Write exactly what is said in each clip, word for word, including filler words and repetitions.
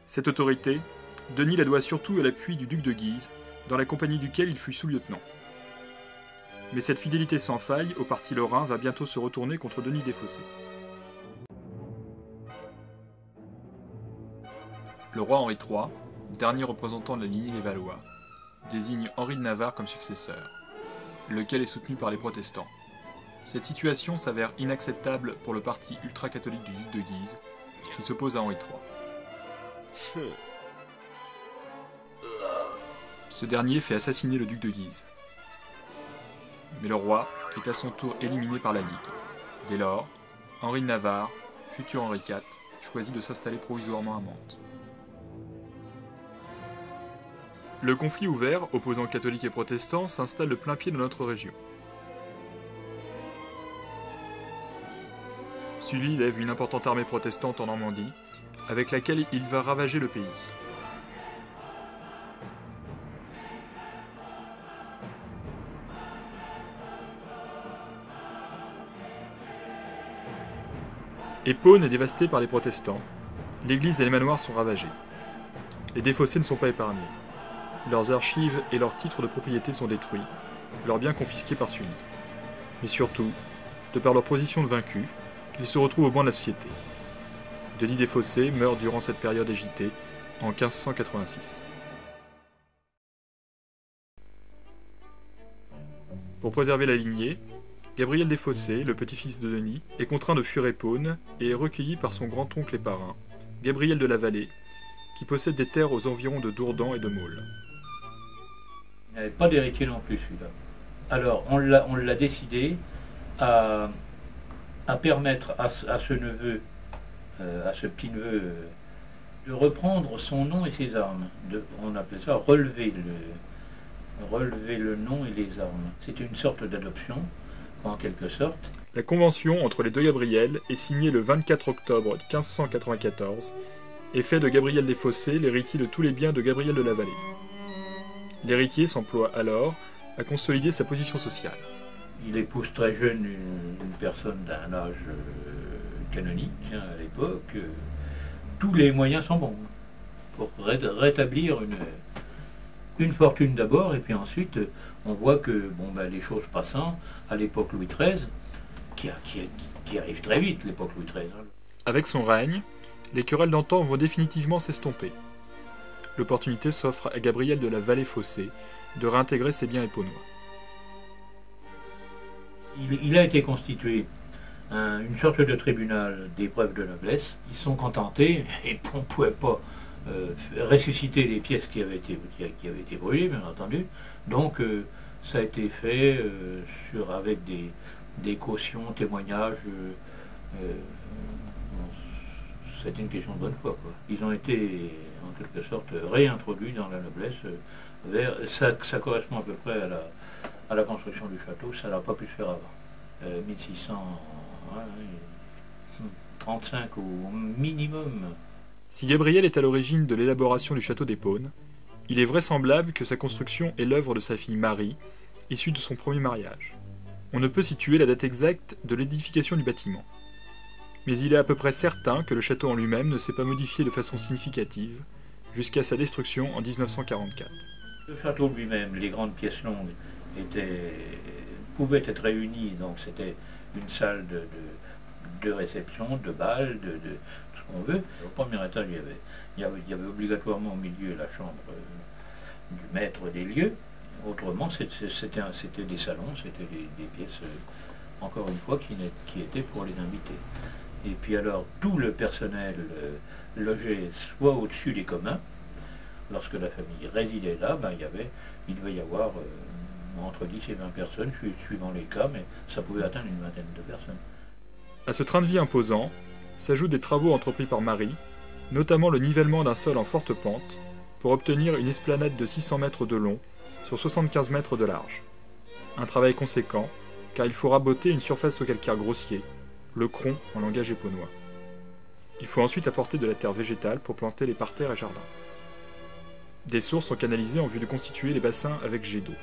Cette autorité, Denis la doit surtout à l'appui du duc de Guise, dans la compagnie duquel il fut sous-lieutenant. Mais cette fidélité sans faille au parti lorrain va bientôt se retourner contre Denis Desfossés. Le roi Henri trois, dernier représentant de la lignée des Valois, désigne Henri de Navarre comme successeur, lequel est soutenu par les protestants. Cette situation s'avère inacceptable pour le parti ultra-catholique du duc de Guise, qui s'oppose à Henri trois. Ce dernier fait assassiner le duc de Guise. Mais le roi est à son tour éliminé par la Ligue. Dès lors, Henri de Navarre, futur Henri quatre, choisit de s'installer provisoirement à Mantes. Le conflit ouvert, opposant catholiques et protestants, s'installe de plein pied dans notre région. Sully lève une importante armée protestante en Normandie, avec laquelle il va ravager le pays. Épône est dévastée par les protestants. L'église et les manoirs sont ravagés. Les Desfossés ne sont pas épargnés. Leurs archives et leurs titres de propriété sont détruits, leurs biens confisqués par Sully. Mais surtout, de par leur position de vaincus, ils se retrouvent au banc de la société. Denis Desfossés meurt durant cette période agitée, en quinze cent quatre-vingt-six. Pour préserver la lignée, Gabriel Desfossés, le petit-fils de Denis, est contraint de fuir Épône et est recueilli par son grand-oncle et parrain, Gabriel de la Vallée, qui possède des terres aux environs de Dourdan et de Maule. Il n'y avait pas d'héritier non plus, celui-là. Alors, on l'a, on l'a décidé à, à permettre à, à ce neveu, euh, à ce petit-neveu, euh, de reprendre son nom et ses armes. De, on appelait ça relever le, relever le nom et les armes. C'était une sorte d'adoption, en quelque sorte. La convention entre les deux Gabriel est signée le vingt-quatre octobre quinze cent quatre-vingt-quatorze et fait de Gabriel Desfossés l'héritier de tous les biens de Gabriel de la Vallée. L'héritier s'emploie alors à consolider sa position sociale. Il épouse très jeune une, une personne d'un âge euh, canonique hein, à l'époque. Euh, tous les moyens sont bons pour ré rétablir une, une fortune d'abord, et puis ensuite on voit que bon, ben, les choses passant à l'époque Louis treize, qui, a, qui, a, qui arrive très vite l'époque Louis treize. Hein. Avec son règne, les querelles d'antan vont définitivement s'estomper. L'opportunité s'offre à Gabriel de la Vallée-Fossés de réintégrer ses biens épônois. Il, il a été constitué un, une sorte de tribunal d'épreuve de noblesse. Ils sont contentés, et on ne pouvait pas euh, ressusciter les pièces qui avaient été, qui, qui avaient été brûlées, bien entendu. Donc euh, ça a été fait euh, sur, avec des, des cautions, témoignages. Euh, euh, C'était une question de bonne foi, quoi. Ils ont été, en quelque sorte, réintroduits dans la noblesse. Vers, ça, ça correspond à peu près à la, à la construction du château. Ça n'a pas pu se faire avant. Euh, mille six cent trente-cinq au minimum. Si Gabriel est à l'origine de l'élaboration du château d'Épône, il est vraisemblable que sa construction est l'œuvre de sa fille Marie, issue de son premier mariage. On ne peut situer la date exacte de l'édification du bâtiment. Mais il est à peu près certain que le château en lui-même ne s'est pas modifié de façon significative jusqu'à sa destruction en mille neuf cent quarante-quatre. Le château lui-même, les grandes pièces longues, étaient, pouvaient être réunies, donc c'était une salle de, de, de réception, de bal, de, de ce qu'on veut. Au premier étage, il y avait, il y avait, il y avait obligatoirement au milieu la chambre euh, du maître des lieux. Autrement, c'était des salons, c'était des, des pièces, euh, encore une fois, qui, qui étaient pour les invités. Et puis alors, tout le personnel euh, logeait soit au-dessus des communs. Lorsque la famille résidait là, ben, il, y avait, il devait y avoir euh, entre dix et vingt personnes, suivant les cas, mais ça pouvait atteindre une vingtaine de personnes. À ce train de vie imposant, s'ajoutent des travaux entrepris par Marie, notamment le nivellement d'un sol en forte pente, pour obtenir une esplanade de six cents mètres de long sur soixante-quinze mètres de large. Un travail conséquent, car il faut raboter une surface au calcaire grossier, le cron en langage épônois. Il faut ensuite apporter de la terre végétale pour planter les parterres et jardins. Des sources sont canalisées en vue de constituer les bassins avec jets d'eau.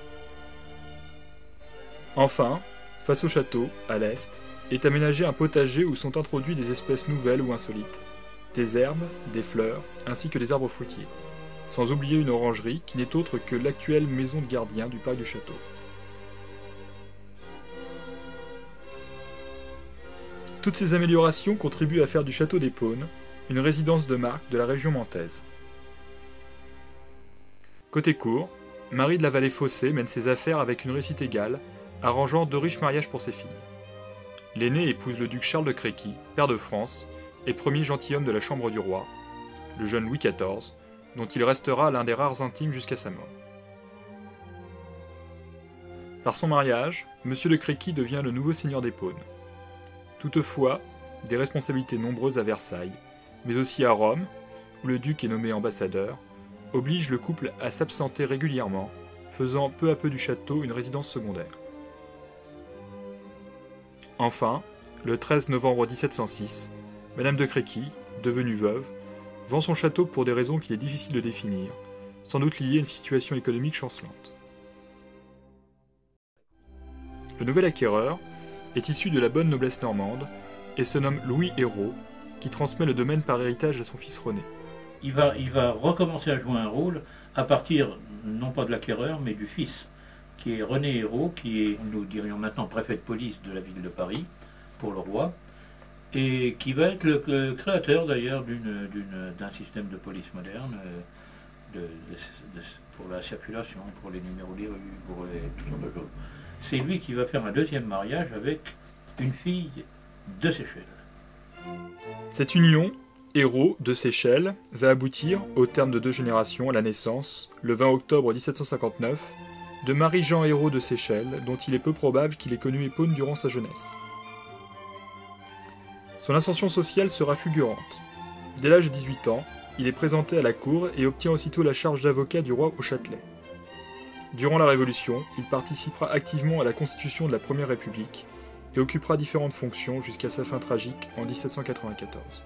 Enfin, face au château, à l'est, est aménagé un potager où sont introduits des espèces nouvelles ou insolites, des herbes, des fleurs, ainsi que des arbres fruitiers. Sans oublier une orangerie qui n'est autre que l'actuelle maison de gardien du parc du château. Toutes ces améliorations contribuent à faire du château d'Épône une résidence de marque de la région mantaise. Côté cour, Marie de la Vallée-Fossé mène ses affaires avec une réussite égale, arrangeant deux riches mariages pour ses filles. L'aînée épouse le duc Charles de Créqui, père de France, et premier gentilhomme de la chambre du roi, le jeune Louis quatorze, dont il restera l'un des rares intimes jusqu'à sa mort. Par son mariage, Monsieur de Créqui devient le nouveau seigneur d'Épône. Toutefois, des responsabilités nombreuses à Versailles, mais aussi à Rome, où le duc est nommé ambassadeur, obligent le couple à s'absenter régulièrement, faisant peu à peu du château une résidence secondaire. Enfin, le treize novembre mille sept cent six, Madame de Créqui, devenue veuve, vend son château pour des raisons qu'il est difficile de définir, sans doute liées à une situation économique chancelante. Le nouvel acquéreur est issu de la bonne noblesse normande et se nomme Louis Hérault, qui transmet le domaine par héritage à son fils René. Il va, il va recommencer à jouer un rôle à partir, non pas de l'acquéreur, mais du fils, qui est René Hérault, qui est, nous dirions maintenant, préfet de police de la ville de Paris, pour le roi, et qui va être le, le créateur d'ailleurs d'une, d'une, d'un système de police moderne, de, de, de, pour la circulation, pour les numéros des rues, pour les, tout sortes de choses. C'est lui qui va faire un deuxième mariage avec une fille de Séchelles. Cette union, Hérault de Séchelles, va aboutir, au terme de deux générations, à la naissance, le vingt octobre mille sept cent cinquante-neuf, de Marie-Jean Hérault de Séchelles, dont il est peu probable qu'il ait connu Épône durant sa jeunesse. Son ascension sociale sera fulgurante. Dès l'âge de dix-huit ans, il est présenté à la cour et obtient aussitôt la charge d'avocat du roi au Châtelet. Durant la Révolution, il participera activement à la constitution de la Première République et occupera différentes fonctions jusqu'à sa fin tragique en mille sept cent quatre-vingt-quatorze.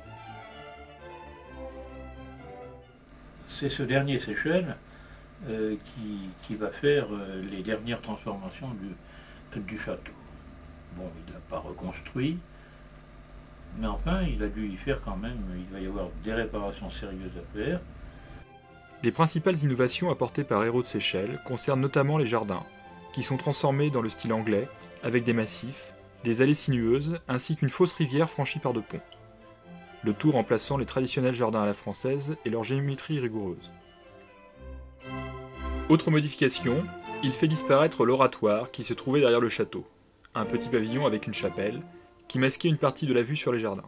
C'est ce dernier Séchelles euh, qui, qui va faire euh, les dernières transformations du, du château. Bon, il ne l'a pas reconstruit, mais enfin, il a dû y faire quand même, il va y avoir des réparations sérieuses à faire. Les principales innovations apportées par Hérault de Séchelles concernent notamment les jardins, qui sont transformés dans le style anglais, avec des massifs, des allées sinueuses, ainsi qu'une fausse rivière franchie par deux ponts. Le tout remplaçant les traditionnels jardins à la française et leur géométrie rigoureuse. Autre modification, il fait disparaître l'oratoire qui se trouvait derrière le château, un petit pavillon avec une chapelle, qui masquait une partie de la vue sur les jardins.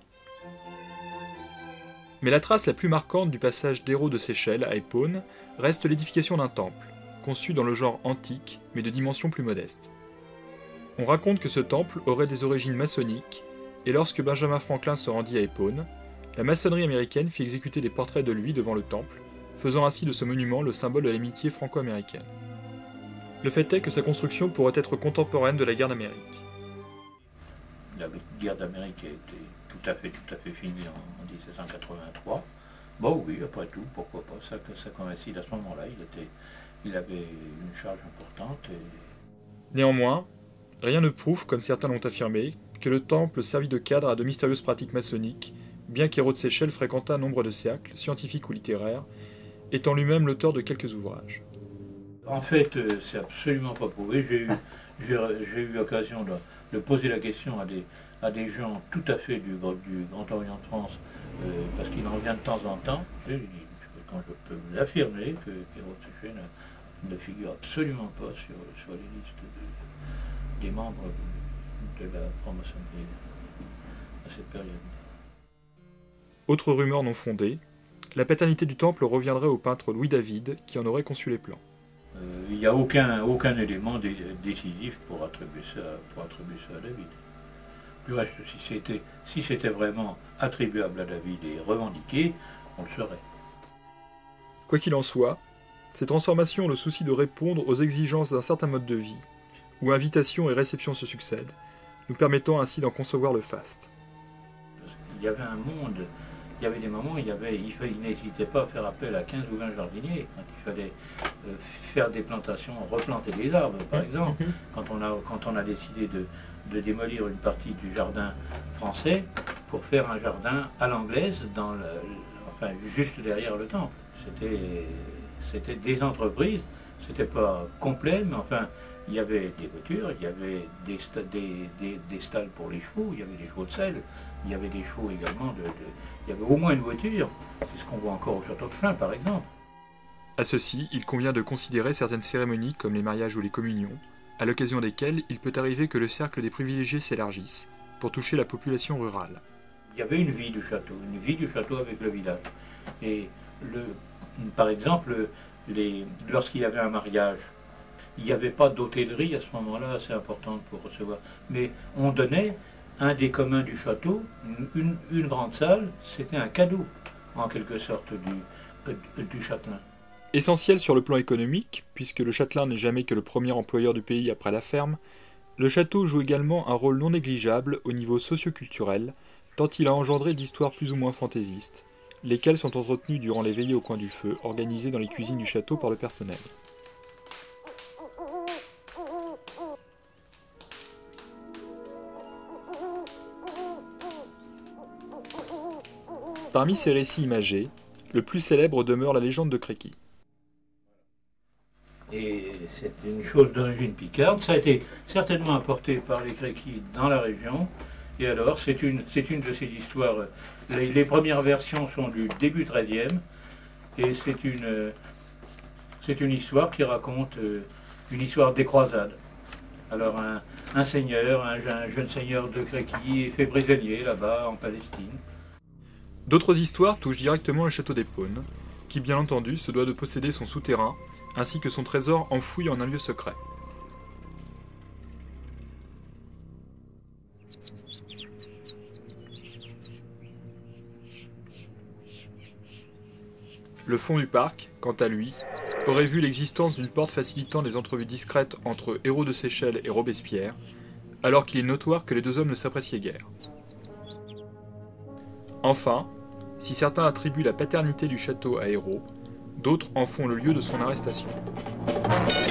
Mais la trace la plus marquante du passage d'Hérault de Séchelles à Épône reste l'édification d'un temple, conçu dans le genre antique, mais de dimensions plus modestes. On raconte que ce temple aurait des origines maçonniques, et lorsque Benjamin Franklin se rendit à Épône, la maçonnerie américaine fit exécuter des portraits de lui devant le temple, faisant ainsi de ce monument le symbole de l'amitié franco-américaine. Le fait est que sa construction pourrait être contemporaine de la guerre d'Amérique. La guerre d'Amérique a été tout à fait, tout à fait finie en mille sept cent quatre-vingt-trois. Bon oui, après tout, pourquoi pas, ça, ça coïncide à ce moment-là, il, était, il avait une charge importante. Et... Néanmoins, rien ne prouve, comme certains l'ont affirmé, que le temple servit de cadre à de mystérieuses pratiques maçonniques, bien qu'Hérault de Séchelles fréquentât nombre de cercles, scientifiques ou littéraires, étant lui-même l'auteur de quelques ouvrages. En fait, c'est absolument pas prouvé. J'ai eu, j'ai, j'ai eu l'occasion de, de poser la question à des, à des gens tout à fait du, du Grand Orient de France, euh, parce qu'il en revient de temps en temps. Et quand je peux vous affirmer que Hérault de Séchelles ne, ne figure absolument pas sur, sur les listes de, des membres de, de la franc-maçonnerie à cette période. Autre rumeur non fondée, la paternité du temple reviendrait au peintre Louis David, qui en aurait conçu les plans. Euh, il n'y a aucun, aucun élément dé décisif pour attribuer, ça, pour attribuer ça à David. Du reste, si c'était si c'était vraiment attribuable à David et revendiqué, on le saurait. Quoi qu'il en soit, ces transformations ont le souci de répondre aux exigences d'un certain mode de vie, où invitations et réceptions se succèdent, nous permettant ainsi d'en concevoir le faste. Il y avait un monde, il y avait des moments où il, y avait, il, il n'hésitait pas à faire appel à quinze ou vingt jardiniers, quand il fallait euh, faire des plantations, replanter des arbres par exemple, quand on a, quand on a décidé de, de démolir une partie du jardin français pour faire un jardin à l'anglaise, dans le, enfin juste derrière le temple. C'était, c'était des entreprises, c'était pas complet, mais enfin il y avait des voitures, il y avait des, des, des, des stalles pour les chevaux, il y avait des chevaux de selle, il y avait des chevaux également, de, de, il y avait au moins une voiture, c'est ce qu'on voit encore au château de Flins par exemple. À ceci, il convient de considérer certaines cérémonies comme les mariages ou les communions, à l'occasion desquelles il peut arriver que le cercle des privilégiés s'élargisse, pour toucher la population rurale. Il y avait une vie du château, une vie du château avec le village. Et le, par exemple, les, lorsqu'il y avait un mariage, il n'y avait pas d'hôtellerie à ce moment-là assez importante pour recevoir. Mais on donnait un des communs du château, une, une grande salle, c'était un cadeau, en quelque sorte, du, du châtelain. Essentiel sur le plan économique, puisque le châtelain n'est jamais que le premier employeur du pays après la ferme, le château joue également un rôle non négligeable au niveau socio-culturel, tant il a engendré d'histoires plus ou moins fantaisistes, lesquelles sont entretenues durant les veillées au coin du feu, organisées dans les cuisines du château par le personnel. Parmi ces récits imagés, le plus célèbre demeure la légende de Créqui. Et c'est une chose d'origine picarde, ça a été certainement apporté par les Créquis dans la région, et alors c'est une, c'est une de ces histoires, les, les premières versions sont du début treizième, et c'est une, c'est une histoire qui raconte une histoire des croisades. Alors un, un seigneur, un, un jeune seigneur de Créqui est fait prisonnier là-bas en Palestine. D'autres histoires touchent directement le château d'Épône, qui bien entendu se doit de posséder son souterrain, ainsi que son trésor enfoui en un lieu secret. Le fond du parc, quant à lui, aurait vu l'existence d'une porte facilitant des entrevues discrètes entre Hérault de Séchelles et Robespierre, alors qu'il est notoire que les deux hommes ne s'appréciaient guère. Enfin, si certains attribuent la paternité du château à Hérault, d'autres en font le lieu de son arrestation.